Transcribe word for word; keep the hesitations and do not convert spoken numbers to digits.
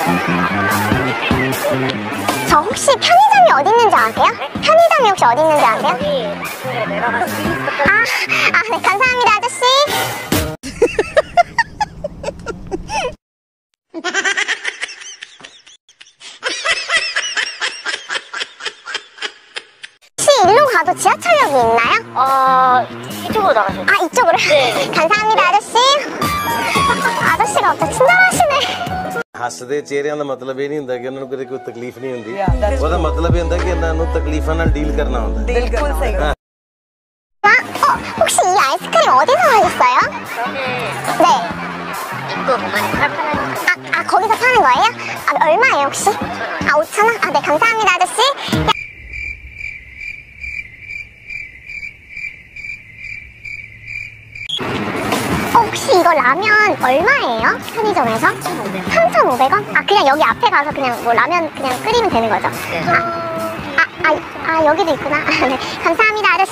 저 혹시 편의점이 어디 있는지 아세요? 편의점이 혹시 어디 있는지 아세요? 아, 아, 네, 감사합니다, 아저씨. 혹시 일로 가도 지하철역이 있나요? 아, 이쪽으로 나가세요. 아, 이쪽으로? 네. 감사합니다, 아저씨. ਆਦਰਸ਼ੀ ਬਹੁਤ ਚੰਦਰਾਸ਼ੀ ਨੇ ਹੱਸਦੇ ਚਿਹਰਿਆਂ ਦਾ ਮਤਲਬ ਇਹ ਨਹੀਂ ਹੁੰਦਾ ਕਿ ਉਹਨਾਂ ਨੂੰ ਕਦੇ ਕੋਈ ਤਕਲੀਫ ਨਹੀਂ ਹੁੰਦੀ ਉਹਦਾ ਮਤਲਬ ਇਹ ਹੁੰਦਾ ਕਿ ਇਹਨਾਂ ਨੂੰ ਤਕਲੀਫਾਂ ਨਾਲ ਡੀਲ ਕਰਨਾ ਹੁੰਦਾ ਬਿਲਕੁਲ ਸਹੀ 아, 어, 혹시 이 아이스크림 어디서 사셨어요? 네. 입구 보면 팔팔한 아, 아, 거기서 파는 거예요? 아, 얼마예요, 혹시? 아, 오천 원? 아, 네, 감사합니다, 아저씨. 혹시 이거 라면 얼마예요? 편의점에서? 삼천오백 원? 아, 그냥 여기 앞에 가서 그냥 뭐 라면 그냥 끓이면 되는 거죠? 네. 아, 아, 아, 아 여기도 있구나. 네, 감사합니다, 아저씨.